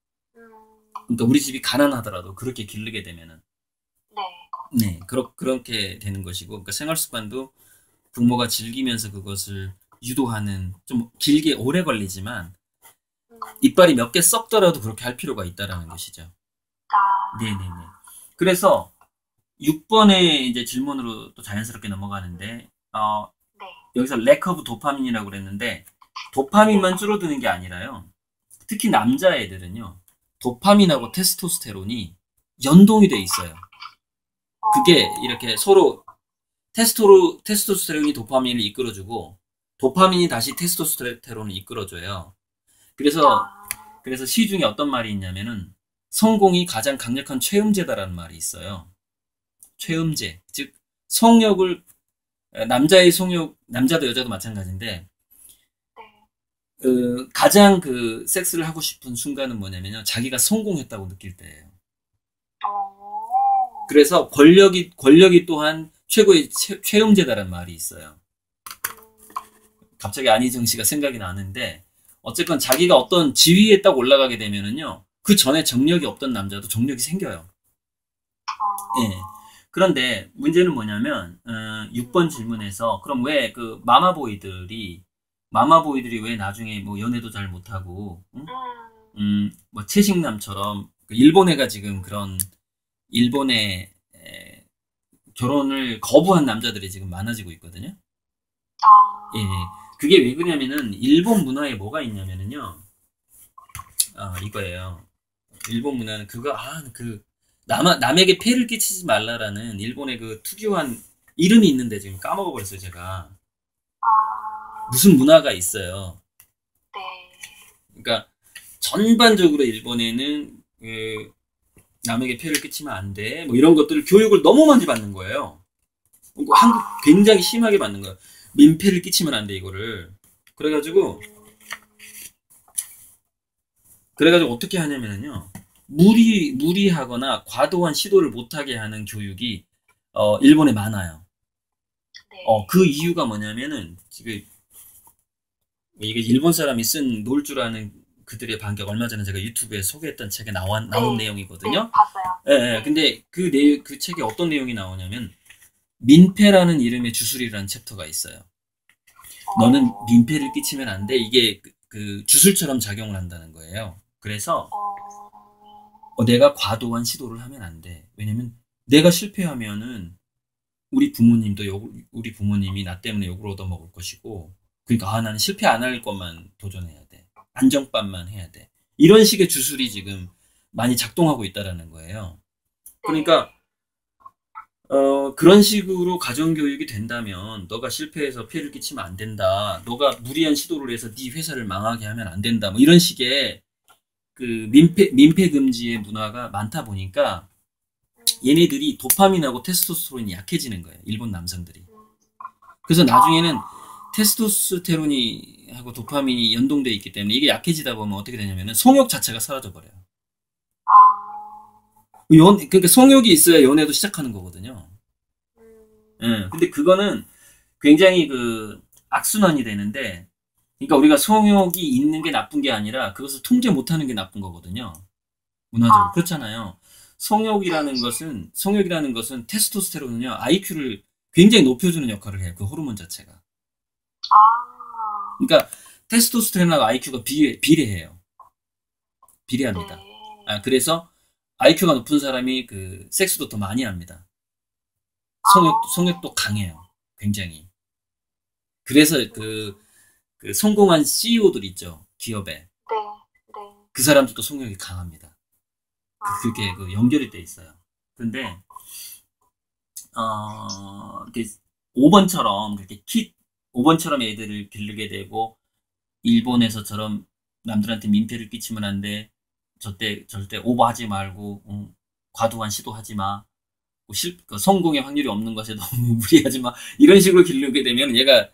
Speaker 2: 음,
Speaker 1: 그러니까 우리 집이 가난하더라도 그렇게 기르게 되면은
Speaker 2: 네.
Speaker 1: 네 그렇 그렇게 되는 것이고 그러니까 생활 습관도 부모가 즐기면서 그것을 유도하는 좀 길게 오래 걸리지만
Speaker 2: 음,
Speaker 1: 이빨이 몇 개 썩더라도 그렇게 할 필요가 있다라는 것이죠. 네네네.
Speaker 2: 아,
Speaker 1: 그래서 육 번의 이제 질문으로 또 자연스럽게 넘어가는데 어,
Speaker 2: 네.
Speaker 1: 여기서 lack of 도파민이라고 그랬는데
Speaker 2: 네.
Speaker 1: 도파민만 줄어드는 게 아니라요. 특히 남자애들은요. 도파민하고
Speaker 2: 네.
Speaker 1: 테스토스테론이 연동이 돼 있어요. 그게
Speaker 2: 어,
Speaker 1: 이렇게 서로 테스토로, 테스토스테론이 도파민을 이끌어주고 도파민이 다시 테스토스테론을 이끌어줘요. 그래서
Speaker 2: 아,
Speaker 1: 그래서 시중에 어떤 말이 있냐면은 성공이 가장 강력한 최음제다라는 말이 있어요. 최음제. 즉 성욕을 남자의 성욕 남자도 여자도 마찬가지인데
Speaker 2: 네.
Speaker 1: 그 가장 그 섹스를 하고 싶은 순간은 뭐냐면요. 자기가 성공했다고 느낄 때예요.
Speaker 2: 어,
Speaker 1: 그래서 권력이 권력이 또한 최고의 최, 최음제다라는 말이 있어요.
Speaker 2: 음,
Speaker 1: 갑자기 안희정 씨가 생각이 나는데 어쨌건 자기가 어떤 지위에 딱 올라가게 되면은요. 그 전에 정력이 없던 남자도 정력이 생겨요. 예.
Speaker 2: 어,
Speaker 1: 그런데 문제는 뭐냐면 어, 육 번
Speaker 2: 음,
Speaker 1: 질문에서 그럼 왜 그 마마보이들이 마마보이들이 왜 나중에 뭐 연애도 잘 못하고 응?
Speaker 2: 음,
Speaker 1: 음, 뭐 채식남처럼 그 일본 애가 지금 그런 일본의 에, 결혼을 거부한 남자들이 지금 많아지고 있거든요. 예, 예.
Speaker 2: 아,
Speaker 1: 그게 왜 그러냐면은 일본 문화에 뭐가 있냐면은요. 아, 이거예요. 일본 문화는 그거 아, 그 남, 남에게 폐를 끼치지 말라라는 일본의 그 특유한 이름이 있는데 지금 까먹어 버렸어요, 제가.
Speaker 2: 아,
Speaker 1: 무슨 문화가 있어요.
Speaker 2: 네.
Speaker 1: 그러니까 전반적으로 일본에는 그 남에게 폐를 끼치면 안 돼. 뭐 이런 것들을 교육을 너무 많이 받는 거예요. 그리고 한국
Speaker 2: 아,
Speaker 1: 굉장히 심하게 받는 거예요. 민폐를 끼치면 안 돼, 이거를. 그래가지고
Speaker 2: 음,
Speaker 1: 그래가지고 어떻게 하냐면요. 무리, 무리하거나 과도한 시도를 못하게 하는 교육이, 어, 일본에 많아요. 어,
Speaker 2: 네.
Speaker 1: 그 이유가 뭐냐면은, 지금, 이게 일본 사람이 쓴 놀 줄 아는 그들의 반격, 얼마 전에 제가 유튜브에 소개했던 책에 나와, 나온
Speaker 2: 네. 네,
Speaker 1: 내용이거든요.
Speaker 2: 봤어요.
Speaker 1: 예, 예.
Speaker 2: 네.
Speaker 1: 근데 그 내, 그 책에 어떤 내용이 나오냐면, 민폐라는 이름의 주술이라는 챕터가 있어요. 너는
Speaker 2: 어,
Speaker 1: 민폐를 끼치면 안 돼. 이게 그, 그 주술처럼 작용을 한다는 거예요. 그래서,
Speaker 2: 어,
Speaker 1: 어, 내가 과도한 시도를 하면 안 돼. 왜냐면 내가 실패하면은 우리 부모님도 욕, 우리 부모님이 나 때문에 욕을 얻어먹을 것이고, 그러니까 아, 나는 실패 안 할 것만 도전해야 돼. 안정빵만 해야 돼. 이런 식의 주술이 지금 많이 작동하고 있다라는 거예요.
Speaker 2: 네.
Speaker 1: 그러니까 어, 그런 식으로 가정교육이 된다면 너가 실패해서 피해를 끼치면 안 된다. 너가 무리한 시도를 해서 네 회사를 망하게 하면 안 된다. 뭐 이런 식의 그 민폐, 민폐 금지의 문화가 많다 보니까
Speaker 2: 음,
Speaker 1: 얘네들이 도파민하고 테스토스테론이 약해지는 거예요. 일본 남성들이.
Speaker 2: 음,
Speaker 1: 그래서 나중에는
Speaker 2: 아,
Speaker 1: 테스토스테론이 하고 도파민이 연동돼 있기 때문에 이게 약해지다 보면 어떻게 되냐면은 성욕 자체가 사라져 버려요.
Speaker 2: 아,
Speaker 1: 연, 그러니까 성욕이 있어야 연애도 시작하는 거거든요.
Speaker 2: 음,
Speaker 1: 예. 근데 그거는 굉장히 그 악순환이 되는데, 그러니까 우리가 성욕이 있는 게 나쁜 게 아니라 그것을 통제 못하는 게 나쁜 거거든요. 문화적으로
Speaker 2: 아,
Speaker 1: 그렇잖아요.
Speaker 2: 네,
Speaker 1: 성욕이라는 것은 성욕이라는 것은 테스토스테론은요 아이큐를 굉장히 높여주는 역할을 해요. 그 호르몬 자체가.
Speaker 2: 아,
Speaker 1: 그러니까 테스토스테론하고 아이큐가 비례, 비례해요.
Speaker 2: 네,
Speaker 1: 비례합니다. 아, 그래서 아이큐가 높은 사람이 그 섹스도 더 많이 합니다. 성욕
Speaker 2: 아,
Speaker 1: 성욕도 강해요. 굉장히. 그래서 그, 그 성공한 씨이오들 있죠. 기업에.
Speaker 2: 네, 네,
Speaker 1: 그 사람들도 성욕이 강합니다.
Speaker 2: 아,
Speaker 1: 그, 그게 그 연결이 돼 있어요. 근데, 어, 이렇게 오 번처럼, 그렇게 키, 오 번처럼 애들을 기르게 되고, 일본에서처럼 남들한테 민폐를 끼치면 안 돼. 절대, 절대 오버하지 말고, 음, 과도한 시도하지 마. 뭐 실, 그 성공의 확률이 없는 것에 너무 무리하지 마. 이런 식으로 기르게 되면 얘가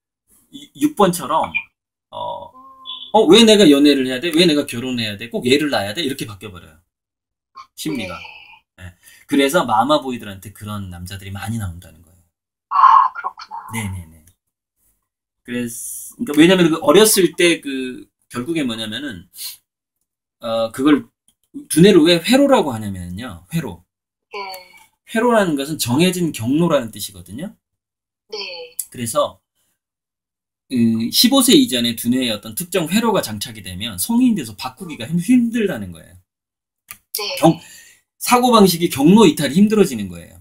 Speaker 1: 육 번처럼, 어,
Speaker 2: 음,
Speaker 1: 어, 왜 내가 연애를 해야 돼? 왜 내가 결혼해야 돼? 꼭 얘를 낳아야 돼? 이렇게 바뀌어버려요.
Speaker 2: 네,
Speaker 1: 심리가. 예. 그래서 마마보이들한테 그런 남자들이 많이 나온다는 거예요.
Speaker 2: 아, 그렇구나.
Speaker 1: 네네네. 그래서, 그러니까 왜냐면 그 어렸을 때 그, 결국에 뭐냐면은, 어, 그걸, 두뇌를 왜 회로라고 하냐면요. 회로.
Speaker 2: 네,
Speaker 1: 회로라는 것은 정해진 경로라는 뜻이거든요.
Speaker 2: 네,
Speaker 1: 그래서, 그 십오 세 이전에 두뇌에 어떤 특정 회로가 장착이 되면 성인이 돼서 바꾸기가 힘- 힘들다는 거예요. 경,
Speaker 2: 네,
Speaker 1: 사고방식이 경로 이탈이 힘들어지는 거예요.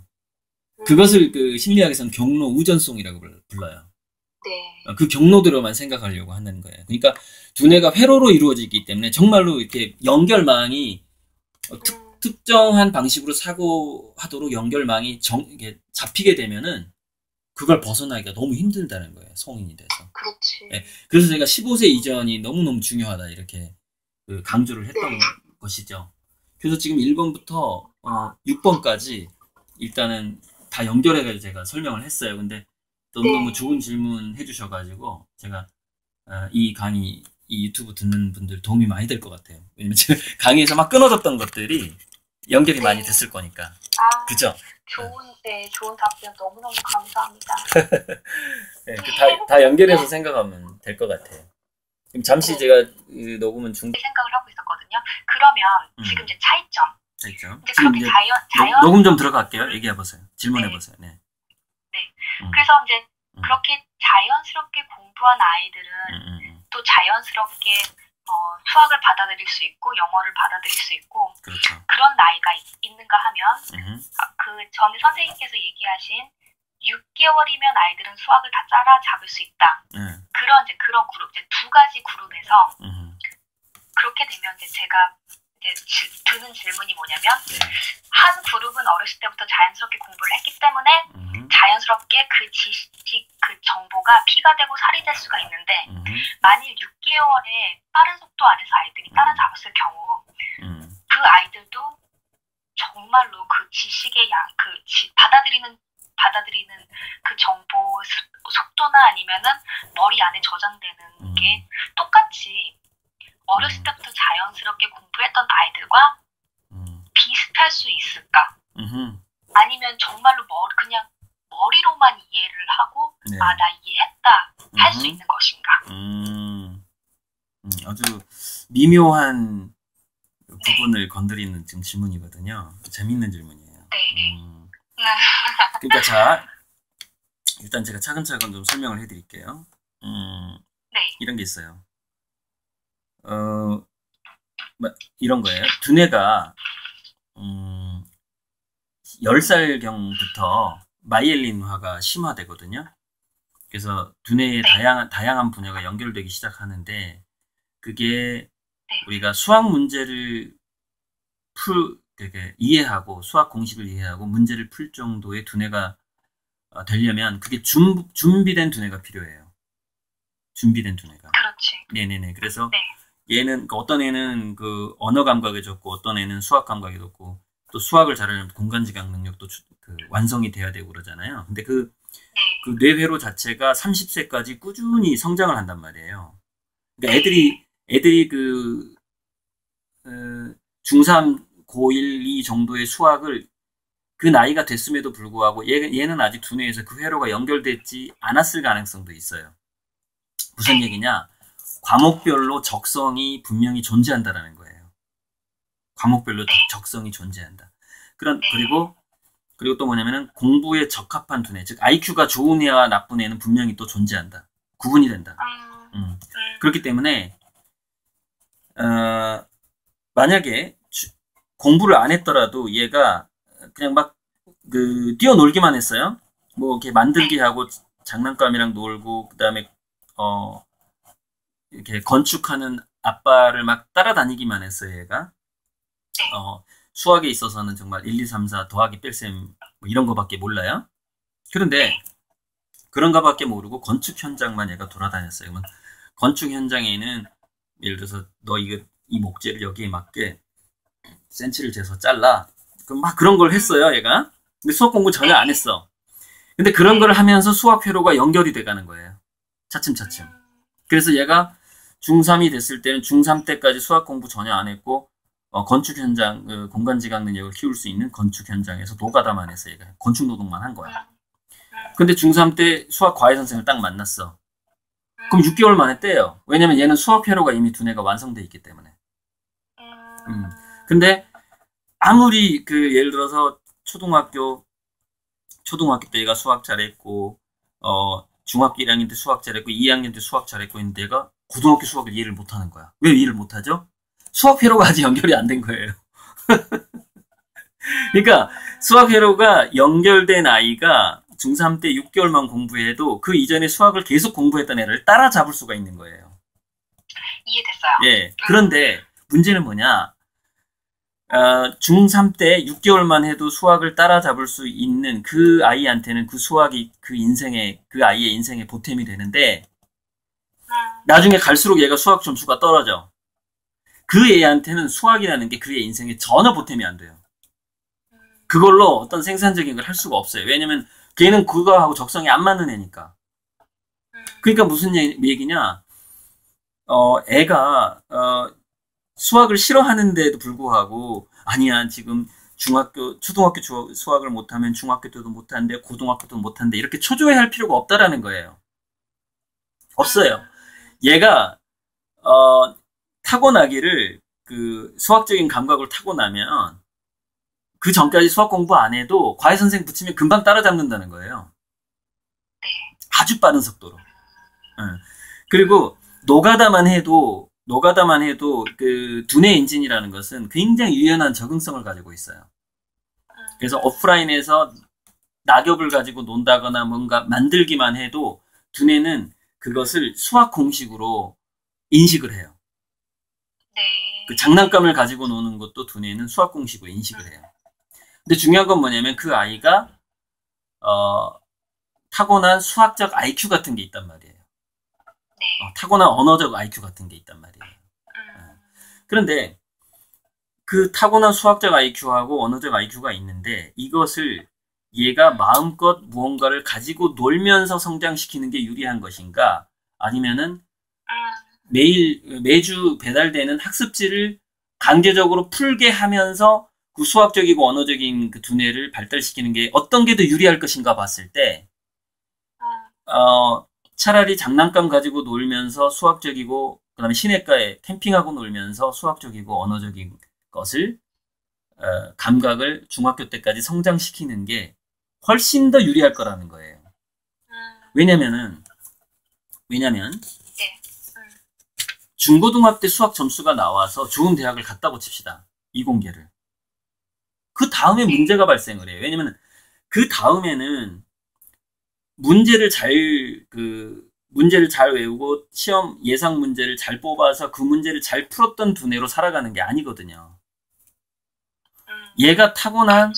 Speaker 1: 그것을
Speaker 2: 음,
Speaker 1: 그 심리학에서는 경로 우전성이라고 불러요.
Speaker 2: 네,
Speaker 1: 어, 그 경로대로만 생각하려고 하는 거예요. 그러니까 두뇌가 회로로 이루어지기 때문에 정말로 이렇게 연결망이 어, 특,
Speaker 2: 음,
Speaker 1: 특정한 방식으로 사고하도록 연결망이 정, 이게 잡히게 되면은 그걸 벗어나기가 너무 힘들다는 거예요. 성인이 돼서. 예,
Speaker 2: 그렇지.
Speaker 1: 그래서 제가 십오 세 이전이 너무너무 중요하다 이렇게 그 강조를
Speaker 2: 네,
Speaker 1: 했던 것이죠. 그래서 지금 일 번부터 어, 육 번까지 일단은 다 연결해가지고 제가 설명을 했어요. 근데 너무너무 좋은
Speaker 2: 네,
Speaker 1: 질문 해주셔가지고 제가 어, 이 강의, 이 유튜브 듣는 분들 도움이 많이 될 것 같아요. 왜냐면 제가 강의에서 막 끊어졌던 것들이 연결이 많이
Speaker 2: 네.
Speaker 1: 됐을 거니까.
Speaker 2: 아,
Speaker 1: 그죠?
Speaker 2: 좋은, 네, 좋은 답변 너무너무 감사합니다.
Speaker 1: 네, 그 다, 다 연결해서 생각하면 될 것 같아요. 그럼 잠시
Speaker 2: 네.
Speaker 1: 제가 그 녹음은 중,
Speaker 2: 생각을 하고 있었거든요. 그러면
Speaker 1: 음,
Speaker 2: 지금 이제 차이점.
Speaker 1: 있죠.
Speaker 2: 이제
Speaker 1: 지금
Speaker 2: 그렇게
Speaker 1: 이제
Speaker 2: 자연,
Speaker 1: 녹,
Speaker 2: 자연,
Speaker 1: 녹음 좀 들어갈게요. 얘기해보세요.
Speaker 2: 네,
Speaker 1: 질문해보세요. 네.
Speaker 2: 네.
Speaker 1: 음,
Speaker 2: 그래서 이제
Speaker 1: 음,
Speaker 2: 그렇게 자연스럽게 공부한 아이들은
Speaker 1: 음, 음, 음.
Speaker 2: 또 자연스럽게 어, 수학을 받아들일 수 있고 영어를 받아들일 수 있고
Speaker 1: 그렇죠.
Speaker 2: 그런 나이가 있, 있는가 하면
Speaker 1: 음,
Speaker 2: 아, 그 전에 선생님께서 얘기하신 육 개월이면 아이들은 수학을 다 따라잡을 수 있다.
Speaker 1: 네.
Speaker 2: 그런 이제 그런 그룹 이제 두 가지 그룹에서
Speaker 1: 음,
Speaker 2: 그렇게 되면 이제 제가 이제 지, 드는 질문이 뭐냐면
Speaker 1: 네.
Speaker 2: 한 그룹은 어렸을 때부터 자연스럽게 공부를 했기 때문에
Speaker 1: 음,
Speaker 2: 자연스럽게 그 지식, 그 정보가 피가 되고 살이 될 수가 있는데
Speaker 1: 음,
Speaker 2: 만일 육 개월의 빠른 속도 안에서 아이들이 따라잡았을 경우
Speaker 1: 음,
Speaker 2: 그 아이들도 정말로 그 지식의 양, 그 지, 받아들이는 받아들이는 그 정보 속도나 아니면은 머리 안에 저장되는
Speaker 1: 음,
Speaker 2: 게 똑같이 어렸을
Speaker 1: 음.
Speaker 2: 때부터 자연스럽게 공부했던 아이들과
Speaker 1: 음,
Speaker 2: 비슷할 수 있을까?
Speaker 1: 음,
Speaker 2: 아니면 정말로 머리, 그냥 머리로만 이해를 하고
Speaker 1: 네.
Speaker 2: 아, 나 이해했다 할 수
Speaker 1: 음흠.
Speaker 2: 있는 것인가?
Speaker 1: 음, 음, 아주 미묘한
Speaker 2: 네,
Speaker 1: 부분을 건드리는 지금 질문이거든요. 재밌는 질문이에요.
Speaker 2: 네.
Speaker 1: 음,
Speaker 2: 음,
Speaker 1: 그러니까 자, 일단 제가 차근차근 좀 설명을 해드릴게요. 음,
Speaker 2: 네,
Speaker 1: 이런 게 있어요. 어, 뭐, 이런 거예요. 두뇌가 음, 열 살경부터 마이엘린화가 심화되거든요. 그래서 두뇌의
Speaker 2: 네,
Speaker 1: 다양한, 다양한 분야가 연결되기 시작하는데, 그게
Speaker 2: 네,
Speaker 1: 우리가 수학 문제를 풀, 이렇게 이해하고 수학 공식을 이해하고 문제를 풀 정도의 두뇌가 어, 되려면 그게 준, 준비된 두뇌가 필요해요. 준비된 두뇌가.
Speaker 2: 그렇지.
Speaker 1: 네네네. 그래서
Speaker 2: 네.
Speaker 1: 얘는 그 어떤 애는 그 언어 감각이 좋고 어떤 애는 수학 감각이 좋고 또 수학을 잘하려면 공간지각 능력도 주- 그 완성이 돼야 되고 그러잖아요. 근데 그,
Speaker 2: 네.
Speaker 1: 그 뇌회로 자체가 삼십 세까지 꾸준히 성장을 한단 말이에요. 그러니까 애들이 애들이 그 어, 중삼, 고일, 이 정도의 수학을 그 나이가 됐음에도 불구하고 얘, 얘는 아직 두뇌에서 그 회로가 연결되지 않았을 가능성도 있어요. 무슨
Speaker 2: 네.
Speaker 1: 얘기냐? 과목별로 적성이 분명히 존재한다라는 거예요. 과목별로
Speaker 2: 네.
Speaker 1: 적성이 존재한다. 그런
Speaker 2: 네.
Speaker 1: 그리고 그리고 또 뭐냐면은 공부에 적합한 두뇌, 즉 아이큐가 좋은 애와 나쁜 애는 분명히 또 존재한다. 구분이 된다.
Speaker 2: 음,
Speaker 1: 음.
Speaker 2: 음,
Speaker 1: 그렇기 때문에 어, 만약에 주- 공부를 안 했더라도 얘가 그냥 막 그 뛰어놀기만 했어요. 뭐 이렇게 만들기 하고 장난감이랑 놀고 그다음에 어 이렇게 건축하는 아빠를 막 따라다니기만 했어요, 얘가.
Speaker 2: 네.
Speaker 1: 어, 수학에 있어서는 정말 일, 이, 삼, 사 더하기 뺄셈 뭐 이런 거밖에 몰라요. 그런데 그런 거밖에 모르고 건축 현장만 얘가 돌아다녔어요. 그러면 건축 현장에는 예를 들어서 너 이거 이 목재를 여기에 맞게 센치를 재서 잘라. 그럼 막 그런 걸 했어요, 얘가. 근데 수학 공부 전혀 안 했어. 근데 그런 걸 하면서 수학 회로가 연결이 돼 가는 거예요. 차츰차츰. 그래서 얘가 중삼이 됐을 때는 중삼 때까지 수학 공부 전혀 안 했고 어, 건축 현장, 그 공간지각 능력을 키울 수 있는 건축 현장에서 노가다만 해서 얘가 건축 노동만 한 거야. 근데 중삼 때 수학 과외 선생을 딱 만났어. 그럼 육 개월 만에 떼요. 왜냐면 얘는 수학 회로가 이미 두뇌가 완성돼 있기 때문에. 음. 근데 아무리 그 예를 들어서 초등학교 초등학교 때 얘가 수학 잘했고 어 중학교 일 학년 때 수학 잘했고 이 학년 때 수학 잘했고 했는데 얘가 고등학교 수학을 이해를 못하는 거야. 왜 이해를 못하죠? 수학 회로가 아직 연결이 안 된 거예요. 그러니까 수학 회로가 연결된 아이가 중삼 때 육 개월만 공부해도 그 이전에 수학을 계속 공부했던 애를 따라잡을 수가 있는 거예요.
Speaker 2: 이해됐어요.
Speaker 1: 예. 그런데 문제는 뭐냐? 어, 중삼 때 육 개월만 해도 수학을 따라잡을 수 있는 그 아이한테는 그 수학이 그 인생의, 그 아이의 인생의 보탬이 되는데, 나중에 갈수록 얘가 수학 점수가 떨어져. 그 애한테는 수학이라는 게 그의 인생에 전혀 보탬이 안 돼요. 그걸로 어떤 생산적인 걸 할 수가 없어요. 왜냐면 걔는 그거하고 적성이 안 맞는 애니까. 그러니까 무슨 얘기냐? 어, 애가, 어, 수학을 싫어하는데도 불구하고 아니야 지금 중학교 초등학교 수학을 못하면 중학교 때도 못하는데 고등학교 때도 못하는데 이렇게 초조해할 필요가 없다라는 거예요. 없어요. 얘가 어, 타고나기를 그 수학적인 감각을 타고나면 그 전까지 수학 공부 안 해도 과외 선생 붙이면 금방 따라잡는다는 거예요. 아주 빠른 속도로. 응. 그리고 노가다만 해도 노가다만 해도 그 두뇌 엔진이라는 것은 굉장히 유연한 적응성을 가지고 있어요. 그래서 오프라인에서 낙엽을 가지고 논다거나 뭔가 만들기만 해도 두뇌는 그것을 수학 공식으로 인식을 해요.
Speaker 2: 네.
Speaker 1: 그 장난감을 가지고 노는 것도 두뇌는 수학 공식으로 인식을 해요. 근데 중요한 건 뭐냐면 그 아이가 어, 타고난 수학적 아이큐 같은 게 있단 말이에요.
Speaker 2: 네.
Speaker 1: 어, 타고난 언어적 아이큐 같은 게 있단 말이에요.
Speaker 2: 음.
Speaker 1: 그런데 그 타고난 수학적 아이큐하고 언어적 아이큐가 있는데 이것을 얘가 마음껏 무언가를 가지고 놀면서 성장시키는 게 유리한 것인가 아니면은 매일 매주 배달되는 학습지를 강제적으로 풀게 하면서 그 수학적이고 언어적인 그 두뇌를 발달시키는 게 어떤 게 더 유리할 것인가 봤을 때 어, 차라리 장난감 가지고 놀면서 수학적이고 그다음에 시내가에 캠핑하고 놀면서 수학적이고 언어적인 것을 어, 감각을 중학교 때까지 성장시키는 게 훨씬 더 유리할 거라는 거예요. 왜냐면은 왜냐면 중고등학교 때 수학 점수가 나와서 좋은 대학을 갔다고 칩시다. 이공계를. 그 다음에 문제가 발생을 해요. 왜냐면 그 다음에는 문제를 잘, 그, 문제를 잘 외우고 시험 예상 문제를 잘 뽑아서 그 문제를 잘 풀었던 두뇌로 살아가는 게 아니거든요. 얘가 타고난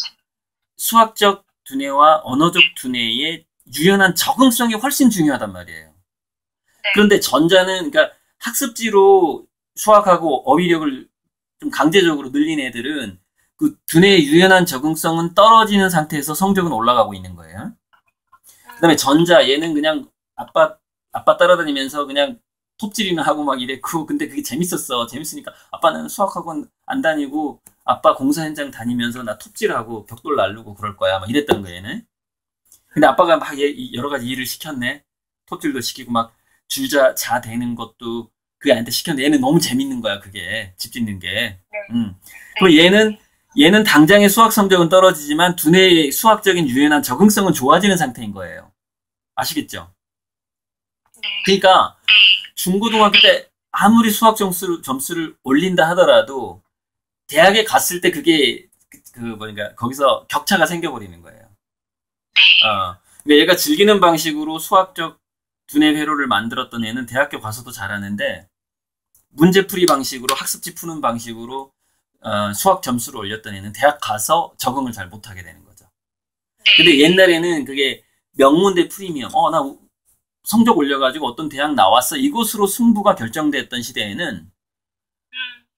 Speaker 1: 수학적 두뇌와 언어적 두뇌의 유연한 적응성이 훨씬 중요하단 말이에요.
Speaker 2: 네.
Speaker 1: 그런데 전자는 그러니까 학습지로 수학하고 어휘력을 좀 강제적으로 늘린 애들은 그 두뇌의 유연한 적응성은 떨어지는 상태에서 성적은 올라가고 있는 거예요. 그다음에 전자 얘는 그냥 아빠 아빠 따라다니면서 그냥 톱질이나 하고 막 이랬고 근데 그게 재밌었어. 재밌으니까 아빠는 수학학원 안 다니고 아빠 공사 현장 다니면서 나 톱질하고 벽돌 날르고 그럴 거야. 막 이랬던 거예요, 얘는. 근데 아빠가 막 여러 가지 일을 시켰네. 톱질도 시키고 막 줄자 자 대는 것도 그 애한테 시켰는데 얘는 너무 재밌는 거야, 그게. 집 짓는 게.
Speaker 2: 네.
Speaker 1: 음. 그리고 얘는 얘는 당장의 수학 성적은 떨어지지만 두뇌의 수학적인 유연한 적응성은 좋아지는 상태인 거예요. 아시겠죠?
Speaker 2: 네.
Speaker 1: 그러니까
Speaker 2: 네.
Speaker 1: 중고등학교 때 아무리 수학 점수를, 점수를 올린다 하더라도 대학에 갔을 때 그게 그, 그 뭐니까 거기서 격차가 생겨버리는 거예요.
Speaker 2: 네.
Speaker 1: 어, 그러니까 얘가 즐기는 방식으로 수학적 두뇌 회로를 만들었던 애는 대학교 가서도 잘하는데 문제풀이 방식으로 학습지 푸는 방식으로 어, 수학 점수를 올렸던 애는 대학 가서 적응을 잘 못하게 되는 거죠.
Speaker 2: 네.
Speaker 1: 근데 옛날에는 그게 명문대 프리미엄, 어, 나 성적 올려가지고 어떤 대학 나왔어. 이것으로 승부가 결정됐던 시대에는
Speaker 2: 음.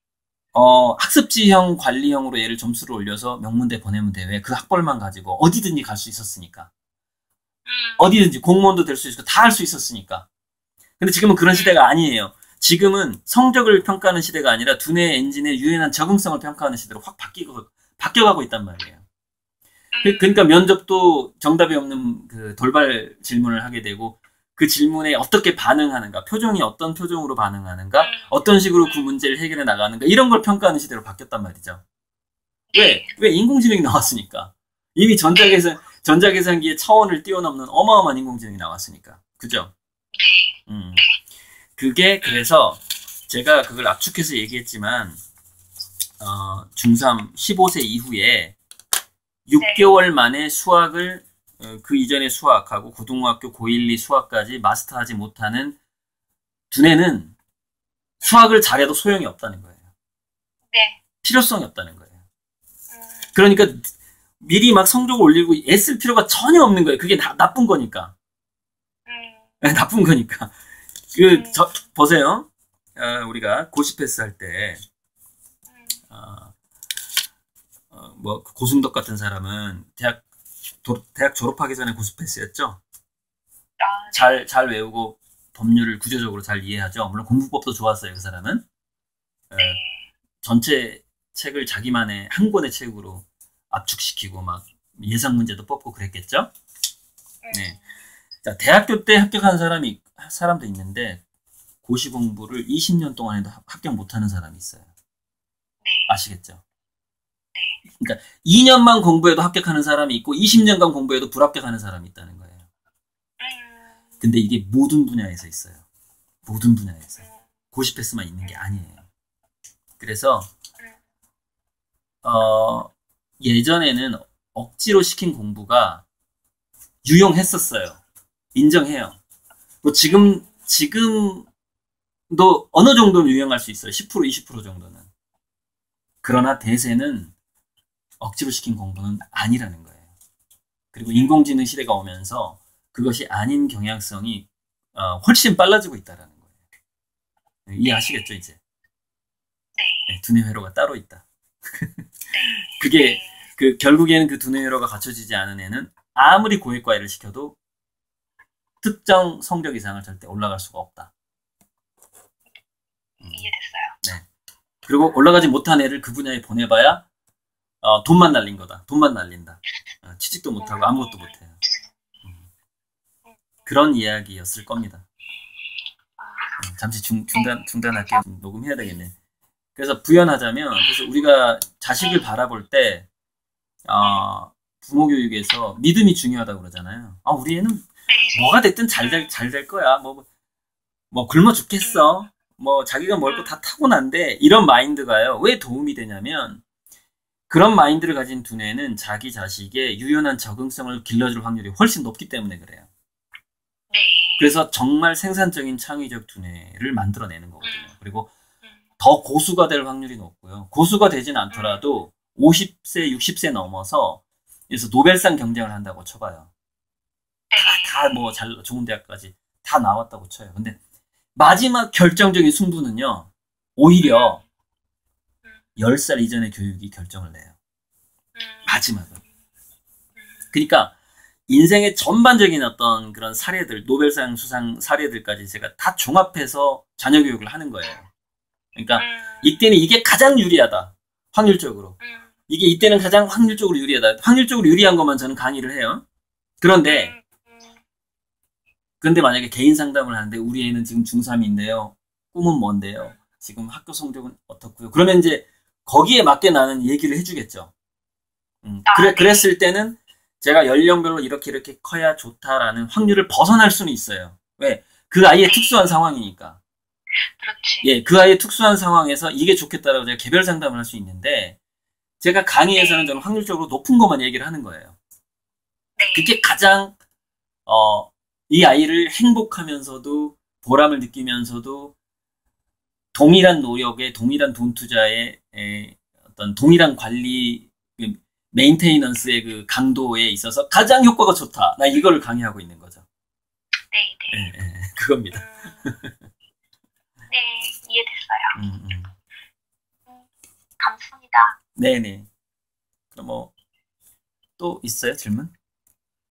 Speaker 1: 어, 학습지형 관리형으로 얘를 점수를 올려서 명문대 보내면 돼. 왜? 그 학벌만 가지고 어디든지 갈 수 있었으니까.
Speaker 2: 음.
Speaker 1: 어디든지 공무원도 될 수 있고 다 할 수 있었으니까. 근데 지금은 그런 시대가 아니에요. 지금은 성적을 평가하는 시대가 아니라 두뇌 엔진의 유연한 적응성을 평가하는 시대로 확 바뀌고, 바뀌어가고 있단 말이에요. 그- 그러니까 면접도 정답이 없는 그 돌발 질문을 하게 되고 그 질문에 어떻게 반응하는가, 표정이 어떤 표정으로 반응하는가, 어떤 식으로 그 문제를 해결해 나가는가 이런 걸 평가하는 시대로 바뀌었단 말이죠. 왜? 왜? 인공지능이 나왔으니까. 이미 전자계산, 전자계산기의 차원을 뛰어넘는 어마어마한 인공지능이 나왔으니까. 그죠?
Speaker 2: 네.
Speaker 1: 음. 그게 그래서 제가 그걸 압축해서 얘기했지만 어, 중삼 십오 세 이후에 육 개월 만에 수학을 어, 그 이전의 수학하고 고등학교 고일, 이 수학까지 마스터하지 못하는 두뇌는 수학을 잘해도 소용이 없다는 거예요.
Speaker 2: 네.
Speaker 1: 필요성이 없다는 거예요.
Speaker 2: 음.
Speaker 1: 그러니까 미리 막 성적을 올리고 애쓸 필요가 전혀 없는 거예요. 그게 나, 나쁜 거니까.
Speaker 2: 음.
Speaker 1: 나쁜 거니까. 그, 저, 보세요. 어, 우리가 고시패스 할 때,
Speaker 2: 음.
Speaker 1: 어, 어, 뭐, 고승덕 같은 사람은 대학, 도, 대학 졸업하기 전에 고시패스였죠?
Speaker 2: 아,
Speaker 1: 잘, 잘 외우고 법률을 구조적으로 잘 이해하죠. 물론 공부법도 좋았어요, 그 사람은. 어,
Speaker 2: 네.
Speaker 1: 전체 책을 자기만의 한 권의 책으로 압축시키고 막 예상 문제도 뽑고 그랬겠죠?
Speaker 2: 음.
Speaker 1: 네. 자, 대학교 때 합격한 사람이, 사람도 있는데, 고시 공부를 이십 년 동안 해도 합격 못하는 사람이 있어요.
Speaker 2: 네.
Speaker 1: 아시겠죠? 그러니까 이 년만 공부해도 합격하는 사람이 있고 이십 년간 공부해도 불합격하는 사람이 있다는 거예요.
Speaker 2: 음.
Speaker 1: 근데 이게 모든 분야에서 있어요. 모든 분야에서. 고시 패스만 있는 게 아니에요. 그래서 어, 예전에는 억지로 시킨 공부가 유용했었어요. 인정해요. 뭐 지금 지금도 어느 정도는 유용할 수 있어요. 십 퍼센트, 이십 퍼센트 정도는. 그러나 대세는 억지로 시킨 공부는 아니라는 거예요. 그리고 인공지능 시대가 오면서 그것이 아닌 경향성이 어, 훨씬 빨라지고 있다는 거예요. 이해하시겠죠, 이제? 네, 두뇌 회로가 따로 있다. 그게 그 결국에는 그 두뇌 회로가 갖춰지지 않은 애는 아무리 고액과외를 시켜도 특정 성적 이상을 절대 올라갈 수가 없다. 음.
Speaker 2: 이해됐어요.
Speaker 1: 네. 그리고 올라가지 못한 애를 그 분야에 보내봐야 어, 돈만 날린 거다. 돈만 날린다. 어, 취직도 못하고 아무것도 못해요. 음. 그런 이야기였을 겁니다. 음, 잠시 중, 중단, 중단할게요. 녹음해야 되겠네. 그래서 부연하자면, 그래서 우리가 자식을 바라볼 때, 어, 부모 교육에서 믿음이 중요하다고 그러잖아요. 아, 우리 애는 뭐가 됐든 잘 될, 잘 될 거야. 뭐, 뭐, 굶어 죽겠어. 뭐, 자기가 뭘 거 다 타고난데, 이런 마인드가요. 왜 도움이 되냐면, 그런 마인드를 가진 두뇌는 자기 자식의 유연한 적응성을 길러줄 확률이 훨씬 높기 때문에 그래요.
Speaker 2: 네.
Speaker 1: 그래서 정말 생산적인 창의적 두뇌를 만들어내는 거거든요. 그리고 더 고수가 될 확률이 높고요. 고수가 되진 않더라도 오십 세, 육십 세 넘어서 그래서 노벨상 경쟁을 한다고 쳐봐요.
Speaker 2: 네.
Speaker 1: 다 뭐 잘 좋은 대학까지 다 나왔다고 쳐요. 근데 마지막 결정적인 승부는요. 오히려
Speaker 2: 음,
Speaker 1: 열 살 이전의 교육이 결정을 내요.
Speaker 2: 음,
Speaker 1: 마지막은.
Speaker 2: 음,
Speaker 1: 그러니까 인생의 전반적인 어떤 그런 사례들, 노벨상 수상 사례들까지 제가 다 종합해서 자녀 교육을 하는 거예요. 그러니까
Speaker 2: 음,
Speaker 1: 이때는 이게 가장 유리하다. 확률적으로.
Speaker 2: 음,
Speaker 1: 이게 이때는 가장 확률적으로 유리하다. 확률적으로 유리한 것만 저는 강의를 해요. 그런데
Speaker 2: 음, 음,
Speaker 1: 그런데 만약에 개인 상담을 하는데 우리 애는 지금 중삼인데요. 꿈은 뭔데요?
Speaker 2: 음.
Speaker 1: 지금 학교 성적은 어떻고요? 그러면 이제 거기에 맞게 나는 얘기를 해주겠죠. 음,
Speaker 2: 아,
Speaker 1: 그래,
Speaker 2: 네.
Speaker 1: 그랬을 때는 제가 연령별로 이렇게 이렇게 커야 좋다라는 확률을 벗어날 수는 있어요. 왜? 그 아이의
Speaker 2: 네.
Speaker 1: 특수한 상황이니까.
Speaker 2: 그렇지.
Speaker 1: 예, 그 아이의 특수한 상황에서 이게 좋겠다라고 제가 개별 상담을 할 수 있는데 제가 강의에서는
Speaker 2: 네.
Speaker 1: 저는 확률적으로 높은 것만 얘기를 하는 거예요.
Speaker 2: 네.
Speaker 1: 그게 가장 어, 이 아이를 행복하면서도 보람을 느끼면서도 동일한 노력에 동일한 돈 투자에 에, 어떤 동일한 관리 그 메인테이넌스의 그 강도에 있어서 가장 효과가 좋다. 나 이거를 강의하고 있는 거죠.
Speaker 2: 네,
Speaker 1: 예,
Speaker 2: 네.
Speaker 1: 예, 그겁니다.
Speaker 2: 음, 네, 이해됐어요.
Speaker 1: 음, 음.
Speaker 2: 음, 감사합니다.
Speaker 1: 네네. 그럼 뭐 또 있어요 질문?